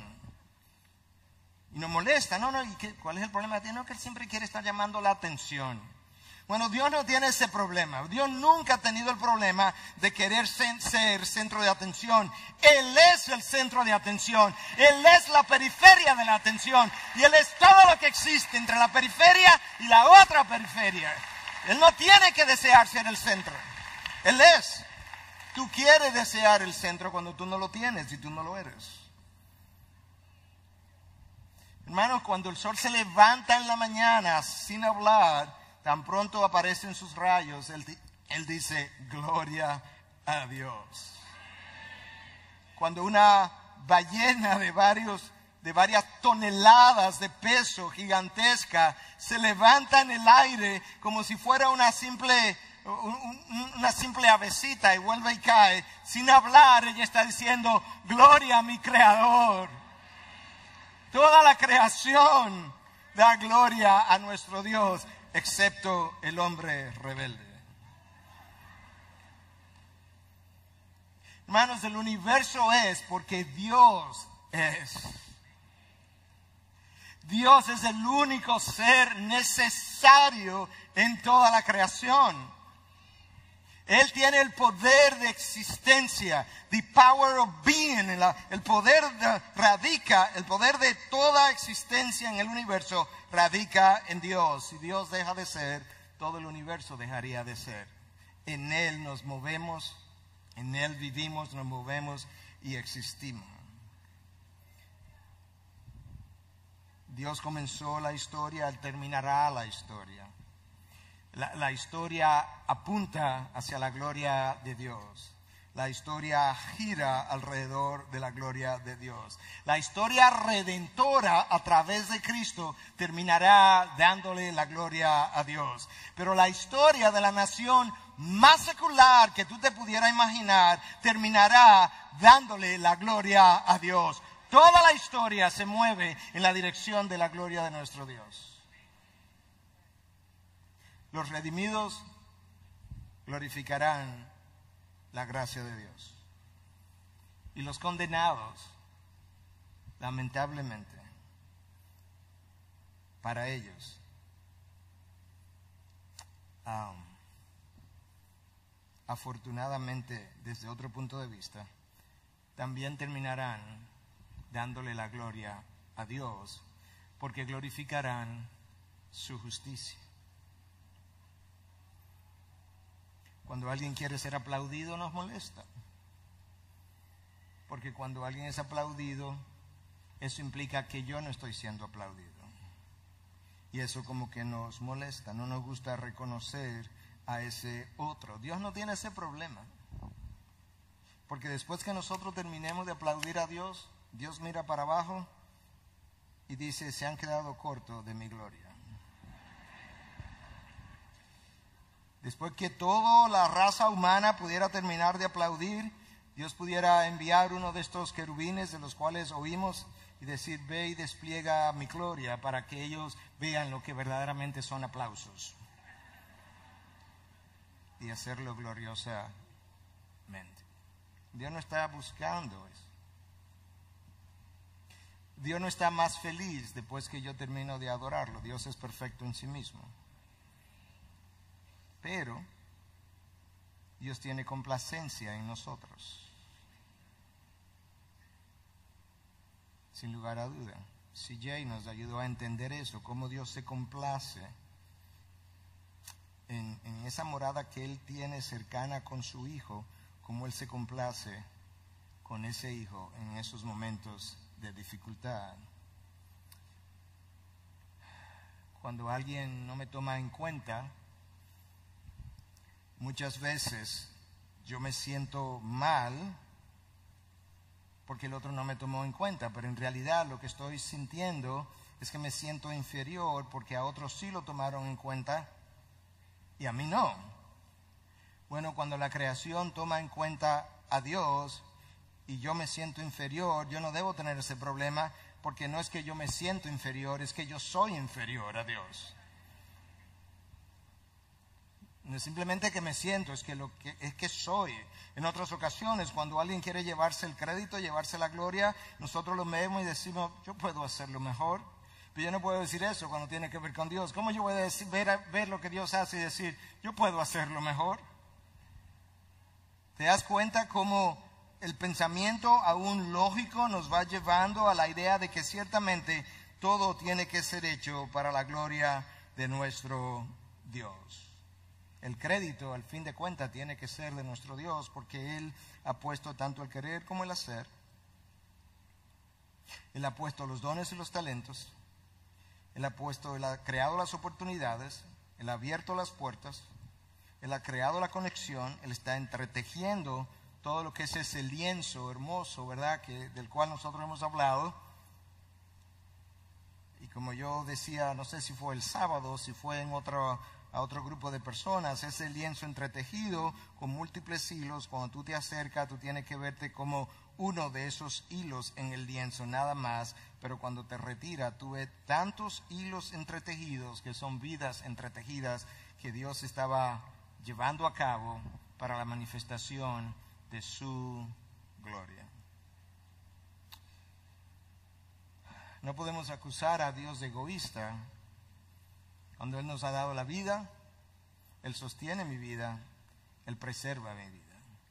Speaker 2: Y nos molesta, no, no, ¿y qué, cuál es el problema? No, que él siempre quiere estar llamando la atención. Bueno, Dios no tiene ese problema. Dios nunca ha tenido el problema de querer ser centro de atención. Él es el centro de atención. Él es la periferia de la atención. Y Él es todo lo que existe entre la periferia y la otra periferia. Él no tiene que desear ser el centro. Él es. Tú quieres desear el centro cuando tú no lo tienes y tú no lo eres. Hermanos, cuando el sol se levanta en la mañana sin hablar, tan pronto aparecen sus rayos, él, él dice, gloria a Dios. Cuando una ballena de, varios, de varias toneladas de peso gigantesca se levanta en el aire como si fuera una simple, una simple avecita y vuelve y cae, sin hablar, ella está diciendo, gloria a mi Creador. Toda la creación da gloria a nuestro Dios, excepto el hombre rebelde. Hermanos, el universo es porque Dios es. Dios es el único ser necesario en toda la creación. Él tiene el poder de existencia, the power of being, el poder de, radica, el poder de toda existencia en el universo radica en Dios. Si Dios deja de ser, todo el universo dejaría de ser. En Él nos movemos, en Él vivimos, nos movemos y existimos. Dios comenzó la historia, Él terminará la historia. La, la historia apunta hacia la gloria de Dios. La historia gira alrededor de la gloria de Dios. La historia redentora a través de Cristo terminará dándole la gloria a Dios. Pero la historia de la nación más secular que tú te pudieras imaginar terminará dándole la gloria a Dios. Toda la historia se mueve en la dirección de la gloria de nuestro Dios. Los redimidos glorificarán la gracia de Dios. Y los condenados, lamentablemente, para ellos, um, afortunadamente, desde otro punto de vista, también terminarán dándole la gloria a Dios, porque glorificarán su justicia. Cuando alguien quiere ser aplaudido nos molesta, porque cuando alguien es aplaudido, eso implica que yo no estoy siendo aplaudido. Y eso como que nos molesta, no nos gusta reconocer a ese otro. Dios no tiene ese problema, porque después que nosotros terminemos de aplaudir a Dios, Dios mira para abajo y dice, se han quedado cortos de mi gloria. Después que toda la raza humana pudiera terminar de aplaudir, Dios pudiera enviar uno de estos querubines de los cuales oímos y decir, ve y despliega mi gloria para que ellos vean lo que verdaderamente son aplausos. Y hacerlo gloriosamente. Dios no está buscando eso. Dios no está más feliz después que yo termino de adorarlo. Dios es perfecto en sí mismo. Pero Dios tiene complacencia en nosotros. Sin lugar a duda. C J nos ayudó a entender eso, cómo Dios se complace en, en esa morada que Él tiene cercana con su Hijo, cómo Él se complace con ese Hijo en esos momentos de dificultad. Cuando alguien no me toma en cuenta, muchas veces yo me siento mal porque el otro no me tomó en cuenta, pero en realidad lo que estoy sintiendo es que me siento inferior porque a otros sí lo tomaron en cuenta y a mí no. Bueno, cuando la creación toma en cuenta a Dios y yo me siento inferior, yo no debo tener ese problema, porque no es que yo me siento inferior, es que yo soy inferior a Dios. No es simplemente que me siento, es que, lo que, es que soy. En otras ocasiones, cuando alguien quiere llevarse el crédito, llevarse la gloria, nosotros lo vemos y decimos, yo puedo hacerlo mejor. Pero yo no puedo decir eso cuando tiene que ver con Dios. ¿Cómo yo voy a decir, ver, ver lo que Dios hace y decir, yo puedo hacerlo mejor? ¿Te das cuenta cómo el pensamiento aún lógico nos va llevando a la idea de que ciertamente todo tiene que ser hecho para la gloria de nuestro Dios? El crédito, al fin de cuentas, tiene que ser de nuestro Dios porque Él ha puesto tanto el querer como el hacer. Él ha puesto los dones y los talentos. Él ha puesto, Él ha creado las oportunidades. Él ha abierto las puertas. Él ha creado la conexión. Él está entretejiendo todo lo que es ese lienzo hermoso, ¿verdad?, que, del cual nosotros hemos hablado. Y como yo decía, no sé si fue el sábado, si fue en otro, a otro grupo de personas, ese lienzo entretejido con múltiples hilos, cuando tú te acercas, tú tienes que verte como uno de esos hilos en el lienzo, nada más. Pero cuando te retiras, tú ves tantos hilos entretejidos, que son vidas entretejidas, que Dios estaba llevando a cabo para la manifestación de su gloria. No podemos acusar a Dios de egoísta cuando Él nos ha dado la vida. Él sostiene mi vida, Él preserva mi vida.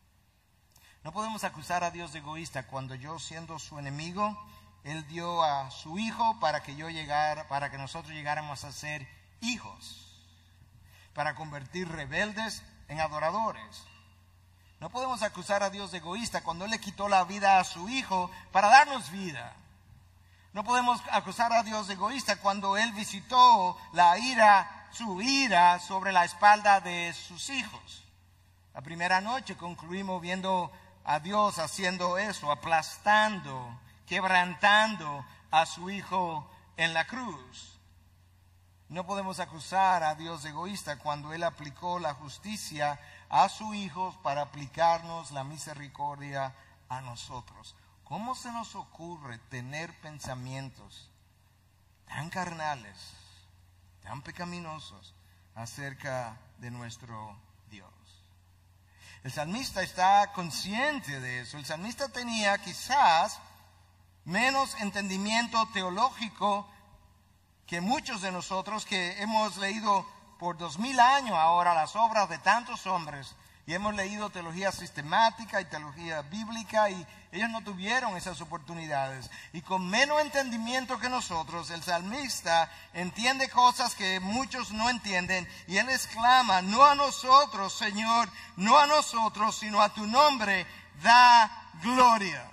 Speaker 2: No podemos acusar a Dios de egoísta cuando yo, siendo su enemigo, Él dio a su Hijo para que yo llegara, para que nosotros llegáramos a ser hijos, para convertir rebeldes en adoradores. No podemos acusar a Dios de egoísta cuando Él le quitó la vida a su Hijo para darnos vida. No podemos acusar a Dios de egoísta cuando Él visitó la ira, su ira sobre la espalda de sus hijos. La primera noche concluimos viendo a Dios haciendo eso, aplastando, quebrantando a su Hijo en la cruz. No podemos acusar a Dios de egoísta cuando Él aplicó la justicia a su Hijo para aplicarnos la misericordia a nosotros. ¿Cómo se nos ocurre tener pensamientos tan carnales, tan pecaminosos acerca de nuestro Dios? El salmista está consciente de eso. El salmista tenía quizás menos entendimiento teológico que muchos de nosotros que hemos leído por dos mil años ahora las obras de tantos hombres y hemos leído teología sistemática y teología bíblica, y ellos no tuvieron esas oportunidades. Y con menos entendimiento que nosotros, el salmista entiende cosas que muchos no entienden, y él exclama: no a nosotros, Señor, no a nosotros, sino a tu nombre da gloria.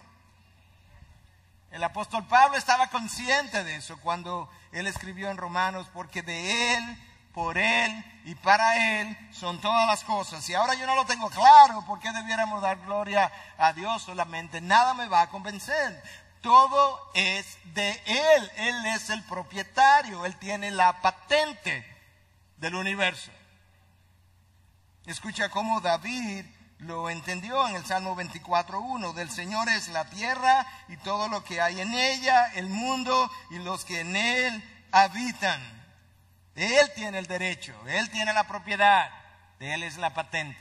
Speaker 2: El apóstol Pablo estaba consciente de eso cuando él escribió en Romanos: porque de Él, por Él y para Él son todas las cosas. Y ahora yo no lo tengo claro por qué debiéramos dar gloria a Dios solamente. Nada me va a convencer. Todo es de Él. Él es el propietario. Él tiene la patente del universo. Escucha cómo David lo entendió en el Salmo veinticuatro uno. Del Señor es la tierra y todo lo que hay en ella, el mundo y los que en él habitan. Él tiene el derecho, Él tiene la propiedad, de Él es la patente.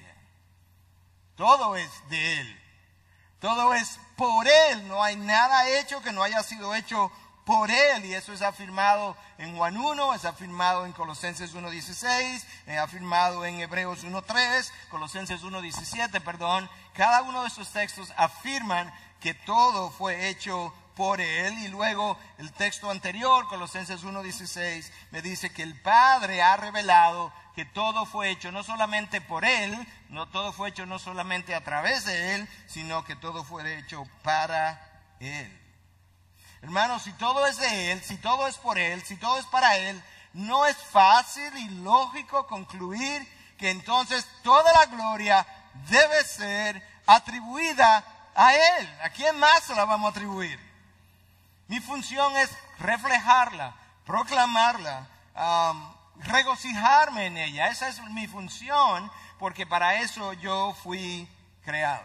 Speaker 2: Todo es de Él, todo es por Él. No hay nada hecho que no haya sido hecho por Él, y eso es afirmado en Juan uno, es afirmado en Colosenses uno dieciséis, es afirmado en Hebreos uno tres, Colosenses uno diecisiete, perdón. Cada uno de esos textos afirman que todo fue hecho por Él. Y luego el texto anterior, Colosenses uno dieciséis, me dice que el Padre ha revelado que todo fue hecho no solamente por Él, no todo fue hecho no solamente a través de Él, sino que todo fue hecho para Él. Hermanos, si todo es de Él, si todo es por Él, si todo es para Él, no es fácil y lógico concluir que entonces toda la gloria debe ser atribuida a Él. ¿A quién más se la vamos a atribuir? Mi función es reflejarla, proclamarla, um, regocijarme en ella. Esa es mi función, porque para eso yo fui creado.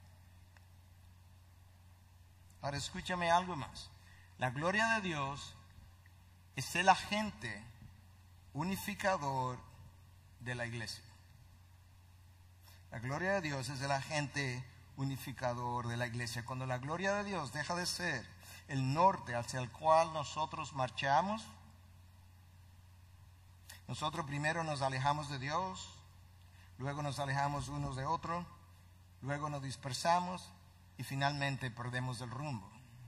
Speaker 2: Ahora escúchame algo más. La gloria de Dios es el agente unificador de la iglesia. La gloria de Dios es el agente unificador de la iglesia. Cuando la gloria de Dios deja de ser el norte hacia el cual nosotros marchamos? Nosotros primero nos alejamos de Dios, luego nos alejamos unos de otros, luego nos dispersamos y finalmente perdemos el rumbo.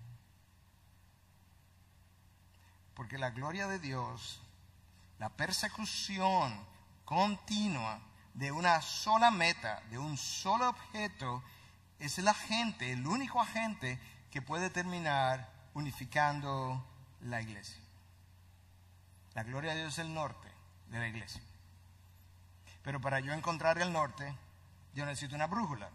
Speaker 2: Porque la gloria de Dios, la persecución continua de una sola meta, de un solo objeto, es el agente, el único agente que puede terminar unificando la iglesia. La gloria de Dios es el norte de la iglesia. Pero para yo encontrar el norte, yo necesito una brújula.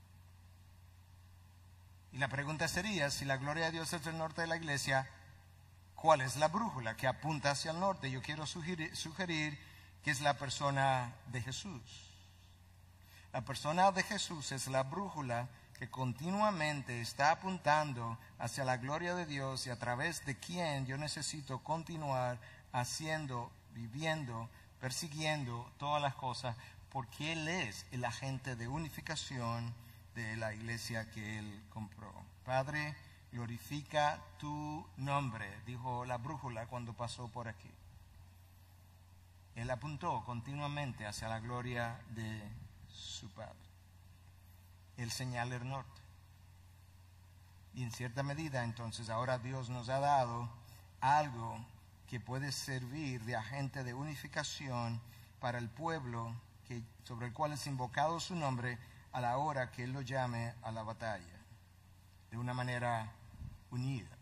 Speaker 2: Y la pregunta sería, si la gloria de Dios es el norte de la iglesia, ¿cuál es la brújula que apunta hacia el norte? Yo quiero sugerir, sugerir que es la persona de Jesús. La persona de Jesús es la brújula que continuamente está apuntando hacia la gloria de Dios y a través de quien yo necesito continuar haciendo, viviendo, persiguiendo todas las cosas, porque Él es el agente de unificación de la iglesia que Él compró. Padre, glorifica tu nombre, dijo la brújula cuando pasó por aquí. Él apuntó continuamente hacia la gloria de su Padre. Él señala el norte. Y en cierta medida, entonces, ahora Dios nos ha dado algo que puede servir de agente de unificación para el pueblo que, sobre el cual es invocado su nombre a la hora que Él lo llame a la batalla, de una manera unida.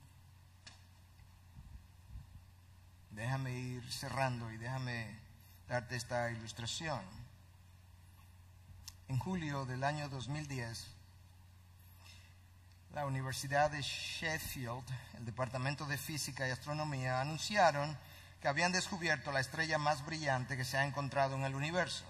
Speaker 2: Déjame ir cerrando y déjame darte esta ilustración. En julio del año dos mil diez, la Universidad de Sheffield, el Departamento de Física y Astronomía, anunciaron que habían descubierto la estrella más brillante que se ha encontrado en el universo.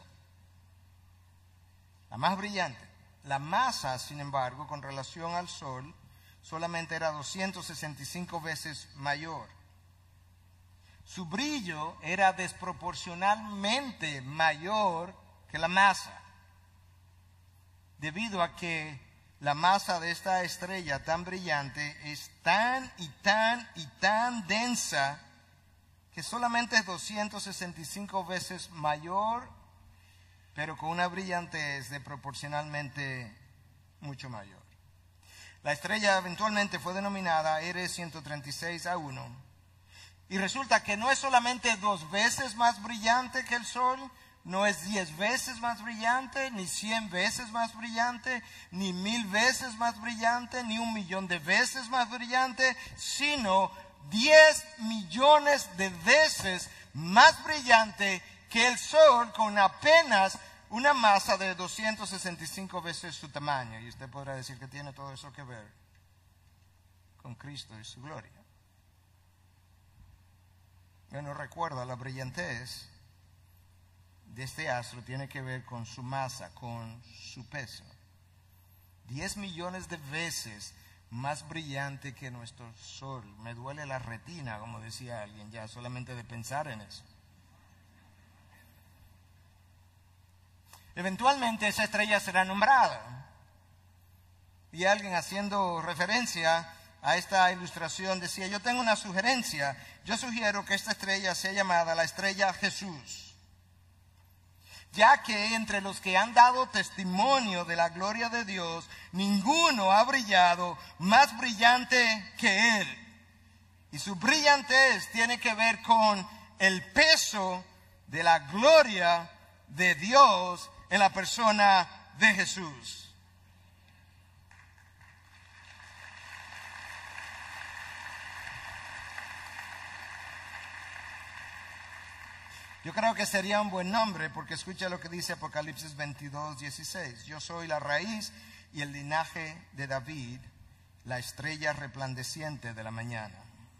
Speaker 2: La más brillante. La masa, sin embargo, con relación al Sol, solamente era doscientas sesenta y cinco veces mayor. Su brillo era desproporcionalmente mayor que la masa, debido a que la masa de esta estrella tan brillante es tan y tan y tan densa que solamente es doscientas sesenta y cinco veces mayor, pero con una brillantez de proporcionalmente mucho mayor. La estrella eventualmente fue denominada R ciento treinta y seis A uno y resulta que no es solamente dos veces más brillante que el Sol, no es diez veces más brillante, ni cien veces más brillante, ni mil veces más brillante, ni un millón de veces más brillante, sino diez millones de veces más brillante que el Sol, con apenas una masa de doscientas sesenta y cinco veces su tamaño. Y usted podrá decir que tiene todo eso que ver con Cristo y su gloria. Bueno, recuerda, la brillantez de este astro tiene que ver con su masa, con su peso. Diez millones de veces más brillante que nuestro Sol. Me duele la retina, como decía alguien, ya solamente de pensar en eso. Eventualmente esa estrella será nombrada. Y alguien, haciendo referencia a esta ilustración, decía: yo tengo una sugerencia. Yo sugiero que esta estrella sea llamada la estrella Jesús, ya que entre los que han dado testimonio de la gloria de Dios, ninguno ha brillado más brillante que Él. Y su brillantez tiene que ver con el peso de la gloria de Dios en la persona de Jesús. Yo creo que sería un buen nombre, porque escucha lo que dice Apocalipsis veintidós, dieciséis. Yo soy la raíz y el linaje de David, la estrella resplandeciente de la mañana.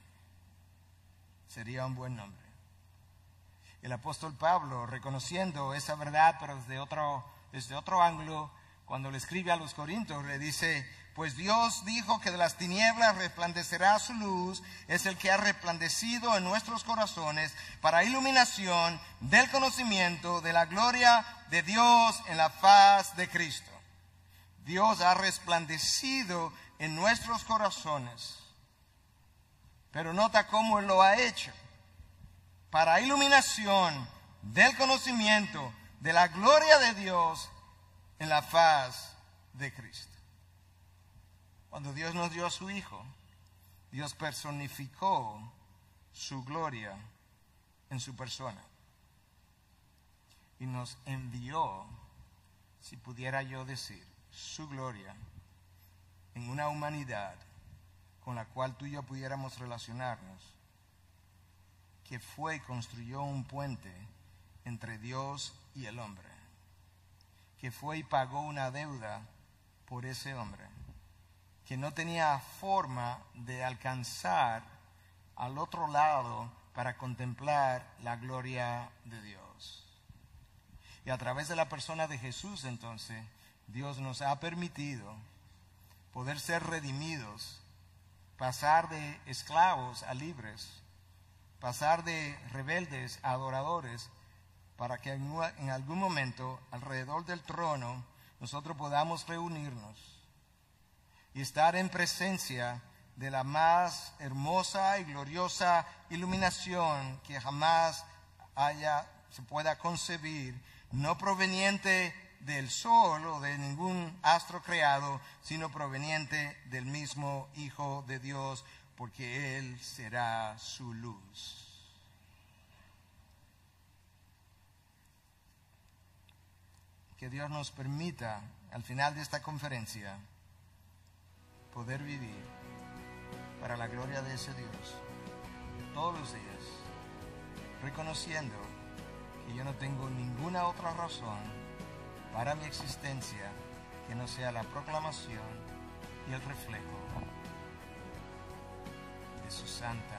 Speaker 2: Sería un buen nombre. El apóstol Pablo, reconociendo esa verdad, pero desde otro, desde otro ángulo, cuando le escribe a los Corintios, le dice: pues Dios dijo que de las tinieblas resplandecerá su luz, es el que ha resplandecido en nuestros corazones para iluminación del conocimiento de la gloria de Dios en la faz de Cristo. Dios ha resplandecido en nuestros corazones Pero nota cómo Él lo ha hecho. Para iluminación del conocimiento de la gloria de Dios en la faz de Cristo. Cuando Dios nos dio a su Hijo, Dios personificó su gloria en su persona. Y nos envió, si pudiera yo decir, su gloria en una humanidad con la cual tú y yo pudiéramos relacionarnos, que fue y construyó un puente entre Dios y el hombre, que fue y pagó una deuda por ese hombre, que no tenía forma de alcanzar al otro lado para contemplar la gloria de Dios. Y a través de la persona de Jesús, entonces, Dios nos ha permitido poder ser redimidos, pasar de esclavos a libres, pasar de rebeldes a adoradores, para que en algún momento alrededor del trono nosotros podamos reunirnos y estar en presencia de la más hermosa y gloriosa iluminación que jamás haya, se pueda concebir, no proveniente del sol o de ningún astro creado, sino proveniente del mismo Hijo de Dios, porque Él será su luz. Que Dios nos permita, al final de esta conferencia, poder vivir para la gloria de ese Dios todos los días, reconociendo que yo no tengo ninguna otra razón para mi existencia que no sea la proclamación y el reflejo de su santo